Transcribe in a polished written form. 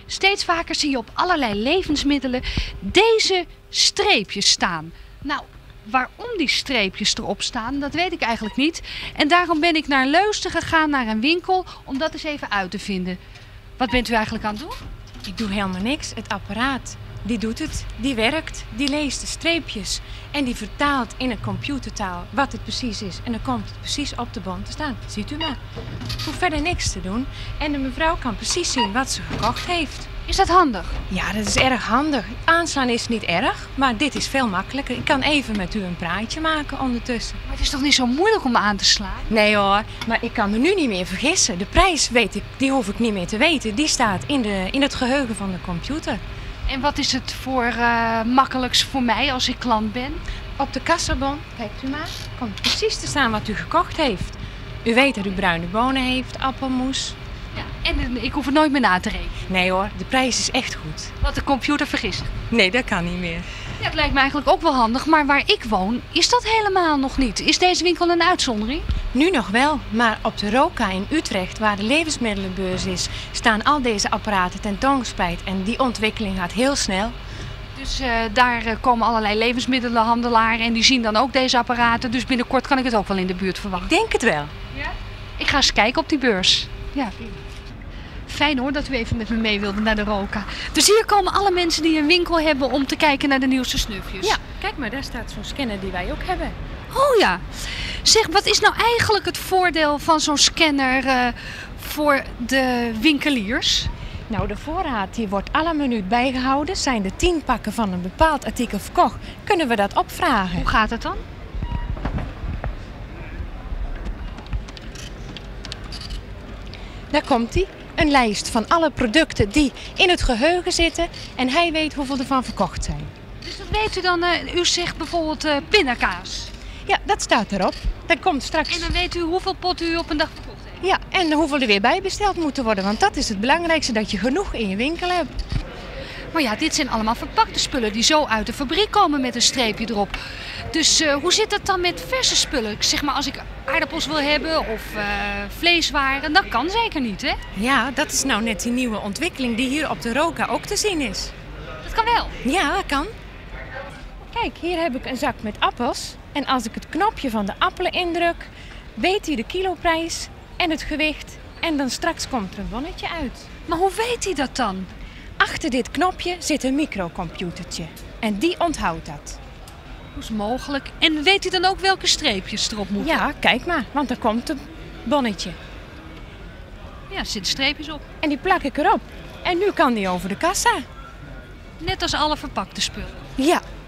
Steeds vaker zie je op allerlei levensmiddelen deze streepjes staan. Nou, waarom die streepjes erop staan, dat weet ik eigenlijk niet. En daarom ben ik naar Leusden gegaan, naar een winkel, om dat eens even uit te vinden. Wat bent u eigenlijk aan het doen? Ik doe helemaal niks. Het apparaat, die doet het. Die werkt, die leest de streepjes. En die vertaalt in een computertaal wat het precies is. En dan komt het precies op de bon te staan. Ziet u maar. Ik hoef verder niks te doen. En de mevrouw kan precies zien wat ze gekocht heeft. Is dat handig? Ja, dat is erg handig. Aanslaan is niet erg, maar dit is veel makkelijker. Ik kan even met u een praatje maken ondertussen. Maar het is toch niet zo moeilijk om aan te slaan? Nee hoor, maar ik kan me nu niet meer vergissen. De prijs weet ik, die hoef ik niet meer te weten. Die staat in het geheugen van de computer. En wat is het voor makkelijks voor mij als ik klant ben? Op de kassabon, kijkt u maar, komt precies te staan wat u gekocht heeft. U weet dat u bruine bonen heeft, appelmoes. Ja, en ik hoef het nooit meer na te rekenen. Nee hoor, de prijs is echt goed. Wat de computer vergist. Nee, dat kan niet meer. Ja, het lijkt me eigenlijk ook wel handig, maar waar ik woon is dat helemaal nog niet. Is deze winkel een uitzondering? Nu nog wel, maar op de Roka in Utrecht, waar de levensmiddelenbeurs is, staan al deze apparaten tentoongespreid en die ontwikkeling gaat heel snel. Dus daar komen allerlei levensmiddelenhandelaren en die zien dan ook deze apparaten. Dus binnenkort kan ik het ook wel in de buurt verwachten. Ik denk het wel. Ja? Ik ga eens kijken op die beurs. Ja. Fijn hoor dat u even met me mee wilde naar de Roka. Dus hier komen alle mensen die een winkel hebben om te kijken naar de nieuwste snufjes. Ja, kijk maar, daar staat zo'n scanner die wij ook hebben. Oh ja. Zeg, wat is nou eigenlijk het voordeel van zo'n scanner voor de winkeliers? Nou, de voorraad die wordt alle minuut bijgehouden. Zijn er 10 pakken van een bepaald artikel verkocht, kunnen we dat opvragen. Hoe gaat het dan? Daar komt hij. Een lijst van alle producten die in het geheugen zitten. En hij weet hoeveel ervan verkocht zijn. Dus dat weet u dan, u zegt bijvoorbeeld pindakaas. Ja, dat staat erop. Dat komt straks. En dan weet u hoeveel potten u op een dag verkocht heeft. Ja, en hoeveel er weer bij besteld moeten worden. Want dat is het belangrijkste, dat je genoeg in je winkel hebt. Maar ja, dit zijn allemaal verpakte spullen die zo uit de fabriek komen met een streepje erop. Dus hoe zit dat dan met verse spullen? Zeg maar als ik aardappels wil hebben of vleeswaren, dat kan zeker niet, hè? Ja, dat is nou net die nieuwe ontwikkeling die hier op de Roka ook te zien is. Dat kan wel. Ja, dat kan. Kijk, hier heb ik een zak met appels. En als ik het knopje van de appelen indruk, weet hij de kiloprijs en het gewicht. En dan straks komt er een bonnetje uit. Maar hoe weet hij dat dan? Achter dit knopje zit een microcomputertje. En die onthoudt dat. Hoe is het mogelijk? En weet hij dan ook welke streepjes erop moeten? Ja, kijk maar, want er komt een bonnetje. Ja, er zitten streepjes op. En die plak ik erop. En nu kan die over de kassa. Net als alle verpakte spullen. Ja,